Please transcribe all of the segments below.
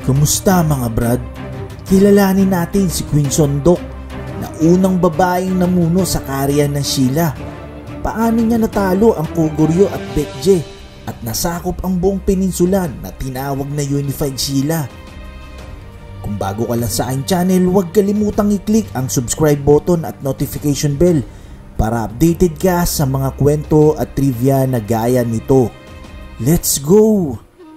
Kumusta mga brad? Kilalanin natin si Queen Sondok na unang babaeng namuno sa kaharian ng Sheela. Paano niya natalo ang Koguryo at Baekje at nasakop ang buong peninsula na tinawag na Unified Sheela? Kung bago ka lang sa aking channel, huwag kalimutang i-click ang subscribe button at notification bell para updated ka sa mga kwento at trivia na gaya nito. Let's go!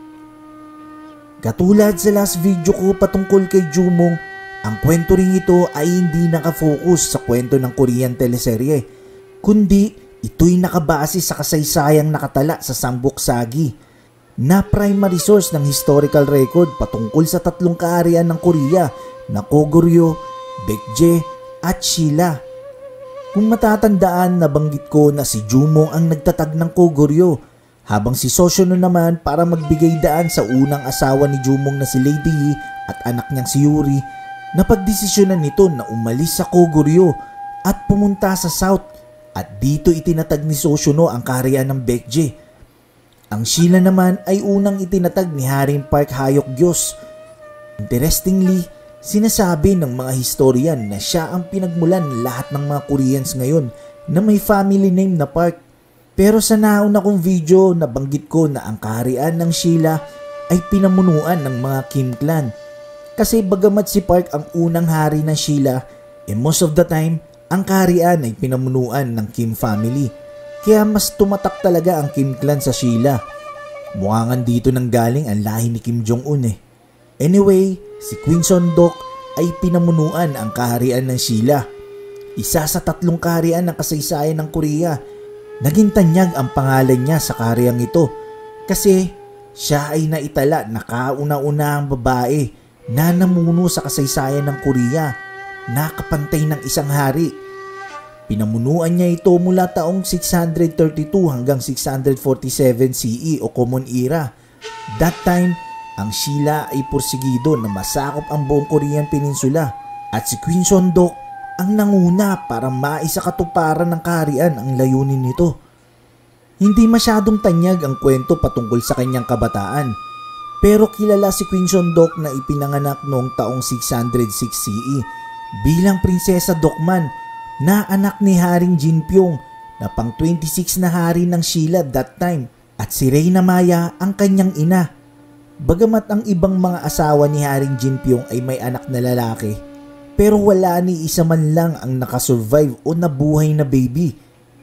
Katulad sa last video ko patungkol kay Jumong, ang kwento rin ito ay hindi nakafocus sa kwento ng Korean teleserye, kundi ito'y nakabase sa kasaysayang nakatala sa Samguk Sagi na primary source ng historical record patungkol sa tatlong kaharian ng Korea na Koguryo, Baekje at Sheela. Kung matatandaan, nabanggit ko na si Jumong ang nagtatag ng Koguryo, habang si Sosyono naman para magbigay daan sa unang asawa ni Jumong na si Lady Yi at anak niyang si Yuri, napagdesisyonan nito na umalis sa Koguryo at pumunta sa South, at dito itinatag ni Sosyono ang kaharian ng Baekje. Ang Sheela naman ay unang itinatag ni Haring Park Hayok-gyeos. Interestingly, sinasabi ng mga historian na siya ang pinagmulan lahat ng mga Koreans ngayon na may family name na Park. Pero sa nauna kong video, nabanggit ko na ang kaharian ng Sheela ay pinamunuan ng mga Kim clan. Kasi bagamat si Park ang unang hari ng Sheela, most of the time, ang kaharian ay pinamunuan ng Kim family. Kaya mas tumatak talaga ang Kim clan sa Sheela. Mukha nga dito nang galing ang lahi ni Kim Jong-un . Anyway, si Queen Sondok ay pinamunuan ang kaharian ng Sheela. Isa sa tatlong kaharian ng kasaysayan ng Korea. Naging tanyag ang pangalan niya sa kahariang ito kasi siya ay naitala na kauna-unahang babae na namuno sa kasaysayan ng Korea na kapantay ng isang hari. Pinamunuan niya ito mula taong 632 hanggang 647 CE o Common Era. That time, ang Sheela ay porsigido na masakop ang buong Korean Peninsula at si Queen Sondok ang nanguna para maisakatuparan ng kaharian ang layunin nito. Hindi masyadong tanyag ang kwento patungkol sa kanyang kabataan, pero kilala si Queen Sondok na ipinanganak noong taong 606 CE bilang Prinsesa Dokman na anak ni Haring Jinpyong na pang 26 na hari ng Sheela that time, at si Reyna Maya ang kanyang ina. Bagamat ang ibang mga asawa ni Haring Jinpyong ay may anak na lalaki, pero wala ni isa man lang ang nakasurvive o nabuhay na baby.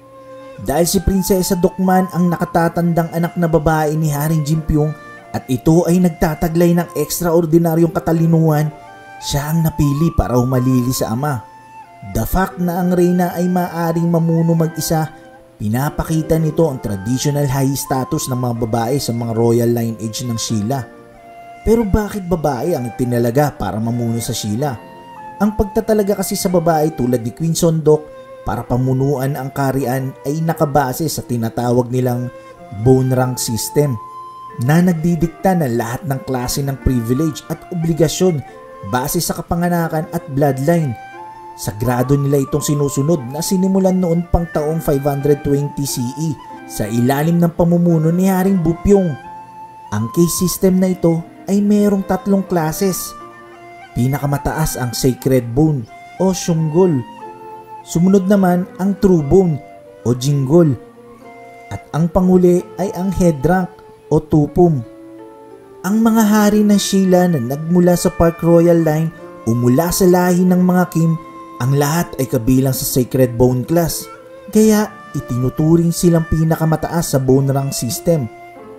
Dahil si Prinsesa Dokman ang nakatatandang anak na babae ni Haring Jinpyong at ito ay nagtataglay ng ekstraordinaryong katalinuhan, siya ang napili para humalili sa ama. The fact na ang reyna ay maaring mamuno mag-isa, pinapakita nito ang traditional high status ng mga babae sa mga royal lineage ng Sheela. Pero bakit babae ang itinalaga para mamuno sa Sheela? Ang pagtatalaga kasi sa babae tulad ni Queen Sondok para pamunuan ang kaharian ay nakabase sa tinatawag nilang bone rank system na nagdidikta na lahat ng klase ng privilege at obligasyon base sa kapanganakan at bloodline. Sagrado nila itong sinusunod na sinimulan noon pang taong 520 CE sa ilalim ng pamumuno ni Haring Bupyong. Ang case system na ito ay mayroong tatlong classes. Pinakamataas ang Sacred Bone o Syunggol. Sumunod naman ang True Bone o Jinggol. At ang panghuli ay ang Head Rank o Tupum. Ang mga hari ng Sheela na nagmula sa Park Royal Line o mula sa lahi ng mga Kim, ang lahat ay kabilang sa Sacred Bone class. Kaya itinuturing silang pinakamataas sa Bone Rank system.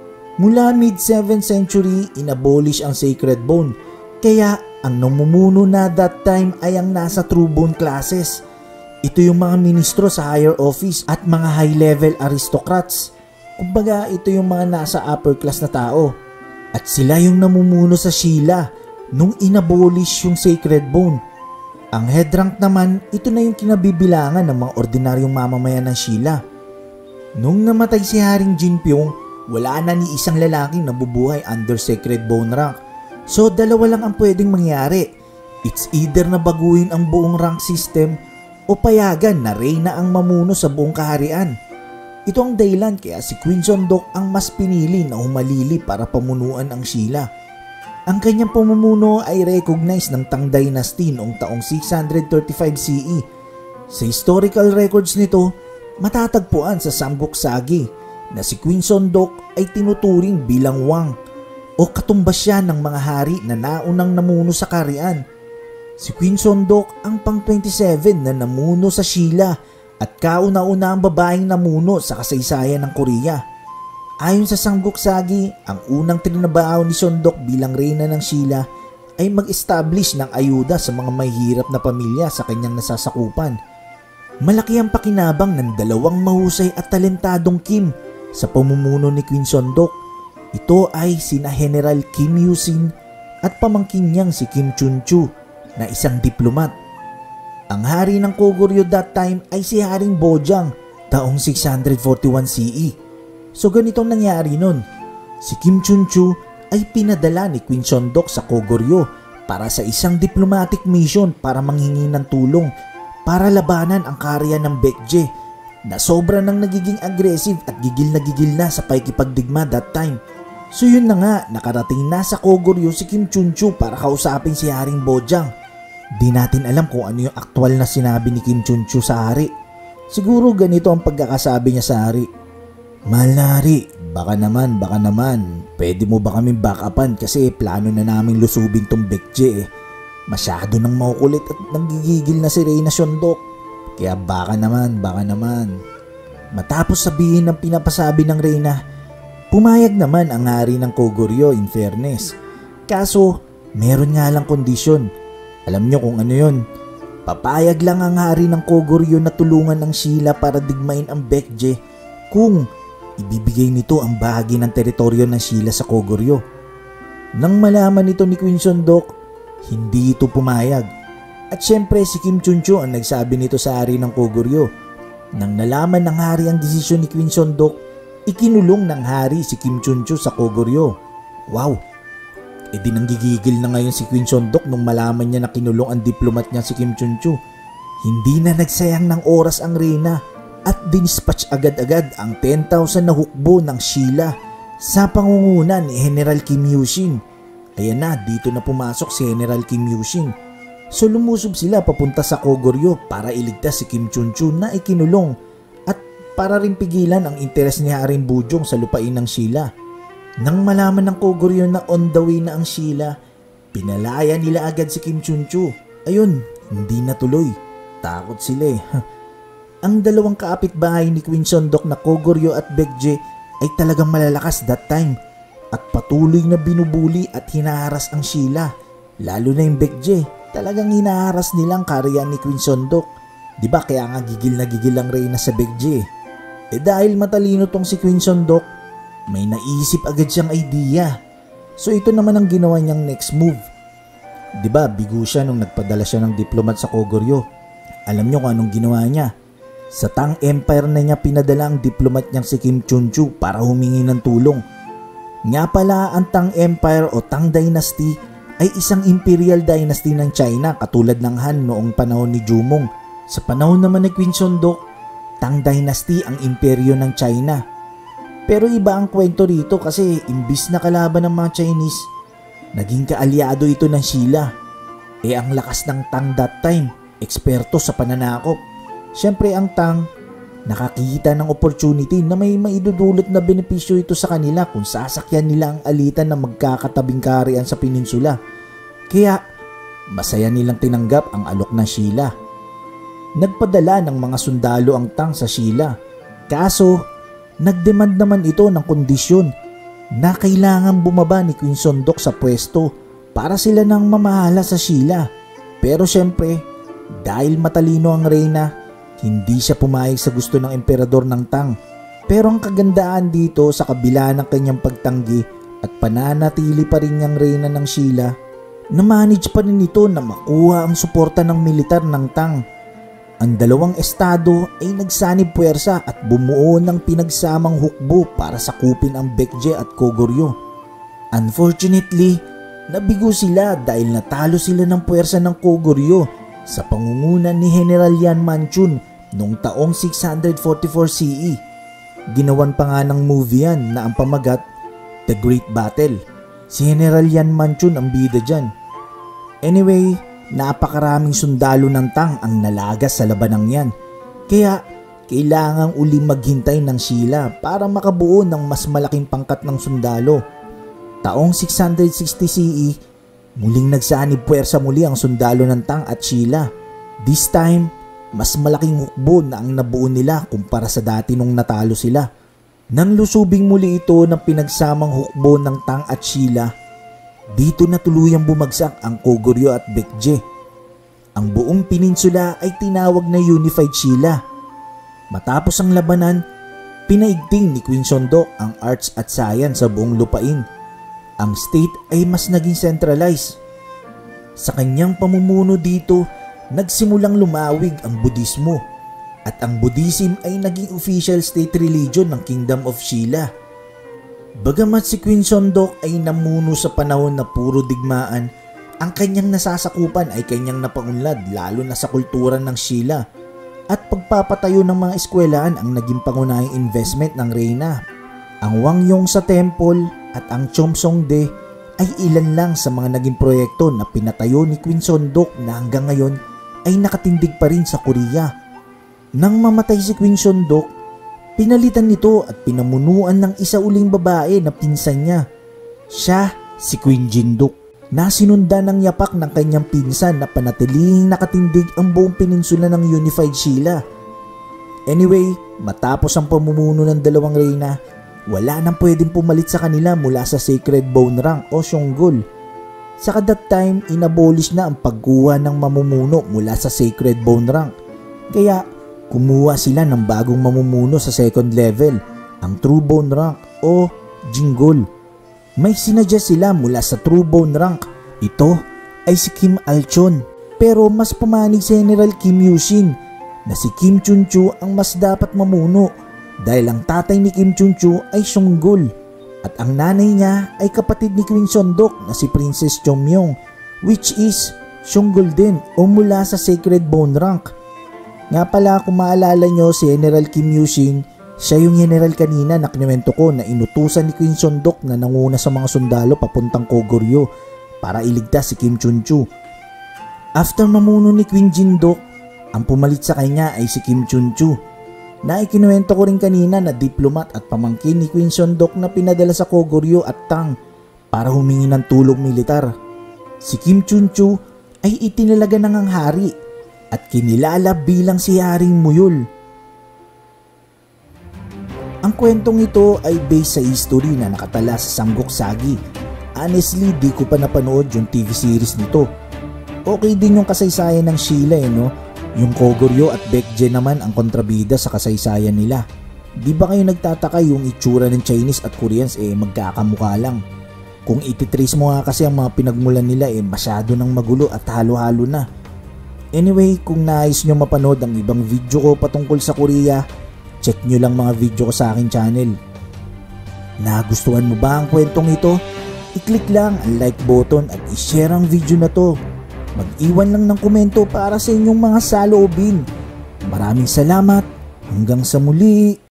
Mula mid-7th century, inabolish ang Sacred Bone. Kaya ang namumuno na that time ay ang nasa True Bone classes. Ito yung mga ministro sa higher office at mga high-level aristocrats. Kumbaga, ito yung mga nasa upper class na tao. At sila yung namumuno sa Sheela nung inabolish yung Sacred Bone. Ang head rank naman, ito na yung kinabibilangan ng mga ordinaryong mamamayan ng Sheela. Nung namatay si Haring Jinpyong, wala na ni isang lalaking nabubuhay under Sacred Bone rank. So dalawa lang ang pwedeng mangyari. It's either na baguhin ang buong rank system o payagan na reyna ang mamuno sa buong kaharian. Ito ang dahilan kaya si Queen Sondok ang mas pinili na humalili para pamunuan ang Sheela. Ang kanyang pamumuno ay recognized ng Tang Dynasty noong taong 635 CE. Sa historical records nito, matatagpuan sa Samguk Sagi na si Queen Sondok ay tinuturing bilang Wang o katumbas siya ng mga hari na naunang namuno sa kaharian. Si Queen Sondok ang pang-27 na namuno sa Shilla at kauna-una ang babaeng namuno sa kasaysayan ng Korea. Ayon sa Samguk Sagi, ang unang trinabaho ni Sondok bilang reyna ng Shilla ay mag-establish ng ayuda sa mga mahihirap na pamilya sa kanyang nasasakupan. Malaki ang pakinabang ng dalawang mahusay at talentadong Kim sa pamumuno ni Queen Sondok. Ito ay sina General Kim Yusin at pamangkin niyang si Kim Chunchu na isang diplomat. Ang hari ng Koguryo that time ay si Haring Bojang taong 641 CE. So ganitong nangyari nun. Si Kim Chunchu ay pinadala ni Queen Sondok sa Koguryo para sa isang diplomatic mission para manghingi ng tulong para labanan ang kaharian ng Baekje na sobra nang nagiging aggressive at gigil na sa pakikipagdigma that time. So yun na nga, nakarating na sa Koguryo si Kim Chunchu para kausapin si Haring Bojang. Di natin alam kung ano yung aktual na sinabi ni Kim Chunchu sa hari. Siguro ganito ang pagkakasabi niya sa hari. Mahal na hari, baka naman, pwede mo ba kaming backupan kasi plano na naming lusubin tong Baekje eh. Masyado nang makukulit at nanggigigil na si Reyna Sondok. Kaya baka naman. Matapos sabihin ng pinapasabi ng Reyna, pumayag naman ang hari ng Koguryo in fairness. Kaso, meron nga lang kondisyon. Alam nyo kung ano yun? Papayag lang ang hari ng Koguryo na tulungan ang Shilla para digmain ang Baekje kung ibibigay nito ang bahagi ng teritoryo ng Shilla sa Koguryo. Nang malaman nito ni Queen Sondok, hindi ito pumayag. At syempre si Kim Chunchu ang nagsabi nito sa hari ng Koguryo. Nang nalaman ng hari ang desisyon ni Queen Sondok, ikinulong ng hari si Kim Chunchu sa Koguryo. Wow! E di nanggigigil na ngayon si Queen Sondok nung malaman niya na kinulong ang diplomat niya si Kim Chunchu. Hindi na nagsayang ng oras ang reyna at dinispatch agad-agad ang 10,000 na hukbo ng Shilla sa pangunguna ni General Kim Yushin. Ayan na, dito na pumasok si General Kim Yushin. So lumusob sila papunta sa Koguryo para iligtas si Kim Chunchu na ikinulong at para rin pigilan ang interes ni Haring Bojang sa lupain ng Shilla. Nang malaman ng Koguryo na on the way na ang Shilla, pinalaya nila agad si Kim Chunchu. Ayun, hindi natuloy. Takot sila eh. Ang dalawang kaapitbahay ni Queen Sondok na Koguryo at Baekje ay talagang malalakas that time at patuloy na binubuli at hinaharas ang Shilla. Lalo na yung Baekje, talagang hinaharas nilang kaharian ni Queen Sondok. Diba kaya nga gigil ang reyna sa Baekje. Eh dahil matalino tong si Queen Sondok, may naisip agad siyang idea. So ito naman ang ginawa niyang next move. Diba bigo siya nung nagpadala siya ng diplomat sa Koguryo. Alam niyo kung anong ginawa niya? Sa Tang Empire na niya pinadala ang diplomat niyang si Kim Chunchu para humingi ng tulong. Nga pala ang Tang Empire o Tang Dynasty ay isang imperial dynasty ng China katulad ng Han noong panahon ni Jumong. Sa panahon naman ni Queen Sondok, Tang Dynasty ang imperyo ng China. Pero iba ang kwento rito kasi imbis na kalaban ng mga Chinese, naging kaalyado ito ng Shilla. Eh ang lakas ng Tang that time, eksperto sa pananakop. Siyempre ang Tang, nakakita ng opportunity na may maidudulot na benepisyo ito sa kanila kung sasakyan nila ang alitan na magkakatabing kaharian sa peninsula. Kaya masaya nilang tinanggap ang alok ng Shilla. Nagpadala ng mga sundalo ang Tang sa Shilla. Kaso, nagdemand naman ito ng kondisyon na kailangan bumaba ni Queen Sondok sa pwesto para sila nang mamahala sa Shilla. Pero siyempre, dahil matalino ang reyna, hindi siya pumayag sa gusto ng emperador ng Tang. Pero ang kagandaan dito sa kabila ng kanyang pagtanggi at pananatili pa rin niyang reyna ng Shilla, na-manage pa rin ito na makuha ang suporta ng militar ng Tang. Ang dalawang estado ay nagsanib puwersa at bumuo ng pinagsamang hukbo para sakupin ang Baekje at Koguryo. Unfortunately, nabigo sila dahil natalo sila ng puwersa ng Koguryo sa pangunguna ni General Yan Manchun noong taong 644 CE. Ginawan pa nga ng movie yan na ang pamagat The Great Battle. Si General Yan Manchun ang bida dyan. Anyway, napakaraming sundalo ng Tang ang nalagas sa labanang yan. Kaya kailangang uling maghintay ng Sheila para makabuo ng mas malaking pangkat ng sundalo. Taong 660 CE, muling nagsanib puwersa muli ang sundalo ng Tang at Sheila. This time, mas malaking hukbo na ang nabuo nila kumpara sa dati nung natalo sila. Nang lusubing muli ito ng pinagsamang hukbo ng Tang at Sheila, dito na tuluyang bumagsak ang Koguryo at Baekje. Ang buong peninsula ay tinawag na Unified Sheila. Matapos ang labanan, pinaigting ni Queen Shondok ang arts at science sa buong lupain. Ang state ay mas naging centralized. Sa kanyang pamumuno dito, nagsimulang lumawig ang Budismo at ang Buddhism ay naging official state religion ng Kingdom of Sheila. Bagamat si Queen Shondok ay namuno sa panahon na puro digmaan, ang kanyang nasasakupan ay kanyang napaunlad lalo na sa kultura ng Sheila at pagpapatayo ng mga eskwelahan ang naging pangunahing investment ng reyna. Ang Wangyong sa temple at ang Chomsongde ay ilan lang sa mga naging proyekto na pinatayo ni Queen Shondok na hanggang ngayon ay nakatindig pa rin sa Korea. Nang mamatay si Queen Shondok, pinalitan nito at pinamunuan ng isa uling babae na pinsan niya. Siya si Queen Jinduk, na sinundan ng yapak ng kanyang pinsan na panatilihing nakatindig ang buong peninsula ng Unified Sheila. Anyway, matapos ang pamumuno ng dalawang reyna, wala nang pwedeng pumalit sa kanila mula sa Sacred Bone Rank o Shonggol. Sa that time, inabolish na ang pagkuha ng mamumuno mula sa Sacred Bone Rank. Kaya kumuha sila ng bagong mamumuno sa second level, ang True Bone Rank o Jinggol. May sinadya sila mula sa True Bone Rank. Ito ay si Kim Alchon, pero mas pumanig si General Kim Yushin na si Kim Chunchu ang mas dapat mamuno dahil ang tatay ni Kim Chunchu ay Shonggol at ang nanay niya ay kapatid ni Queen Shondok na si Princess Chomyong, which is Shonggol din o mula sa Sacred Bone Rank. Nga pala, kung maalala nyo, si General Kim Yushin, siya yung general kanina na kinuwento ko na inutusan ni Queen Shondok na nanguna sa mga sundalo papuntang Koguryo para iligtas si Kim Chunchu. After mamuno ni Queen Jindok, ang pumalit sa kanya ay si Kim Chunchu, na ikinuwento ko rin kanina na diplomat at pamangkin ni Queen Shondok na pinadala sa Koguryo at Tang para humingi ng tulong militar. Si Kim Chunchu ay itinalaga ng ang hari at kinilala bilang si Haring Muyol. Ang kwentong ito ay based sa history na nakatala sa Samguk Sagi. Honestly, di ko pa napanood yung TV series nito. Okay din yung kasaysayan ng Sheila no? Yung Koguryo at Baekje naman ang kontrabida sa kasaysayan nila. Di ba kayo nagtataka yung itsura ng Chinese at Koreans magkakamukha lang? Kung ititrace mo nga kasi ang mga pinagmulan nila masyado nang magulo at halo-halo na. Anyway, kung nais nyo mapanood ang ibang video ko patungkol sa Korea, check nyo lang mga video ko sa aking channel. Nagustuhan mo ba ang kwentong ito? I-click lang ang like button at i-share ang video na to. Mag-iwan lang ng komento para sa inyong mga saloobin. Maraming salamat. Hanggang sa muli.